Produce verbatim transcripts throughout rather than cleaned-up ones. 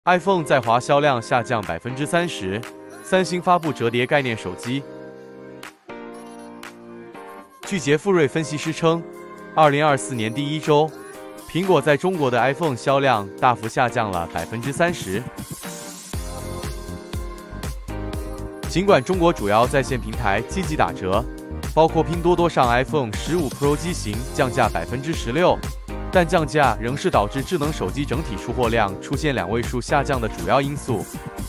iPhone 在华销量下降百分之三十，三星发布折叠概念手机。据杰富瑞分析师称，二零二四年第一周，苹果在中国的 iPhone 销量大幅下降了百分之三十。尽管中国主要在线平台积极打折，包括拼多多上 iPhone 十五 Pro 机型降价百分之十六。 但降价仍是导致智能手机整体出货量出现两位数下降的主要因素。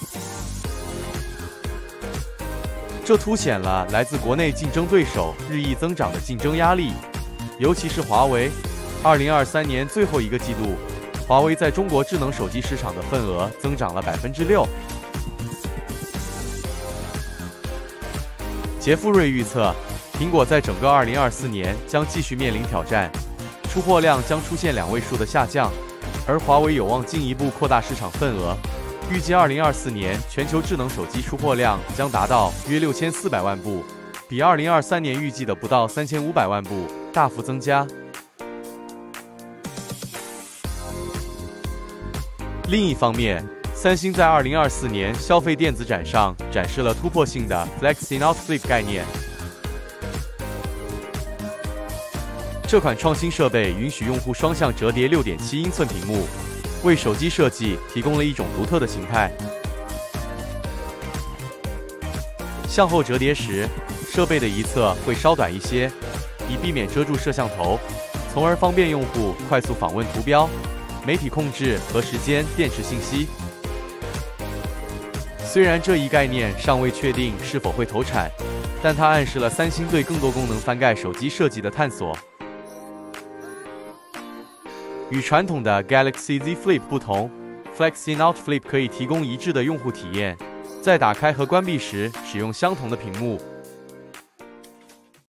这凸显了来自国内竞争对手日益增长的竞争压力，尤其是华为。二零二三年最后一个季度，华为在中国智能手机市场的份额增长了百分之六。杰富瑞预测，苹果在整个二零二四年将继续面临挑战。 出货量将出现两位数的下降，而华为有望进一步扩大市场份额。预计二零二四年全球智能手机出货量将达到约六千四百万部，比二零二三年预计的不到三千五百万部大幅增加。另一方面，三星在二零二四年消费电子展上展示了突破性的 Flex In Out Flip 概念。 这款创新设备允许用户双向折叠 六点七英寸屏幕，为手机设计提供了一种独特的形态。向后折叠时，设备的一侧会稍短一些，以避免遮住摄像头，从而方便用户快速访问图标、媒体控制和时间、电池信息。虽然这一概念尚未确定是否会投产，但它暗示了三星对更多功能翻盖手机设计的探索。 与传统的 Galaxy Z Flip 不同 ，Flex In Out Flip 可以提供一致的用户体验，在打开和关闭时使用相同的屏幕，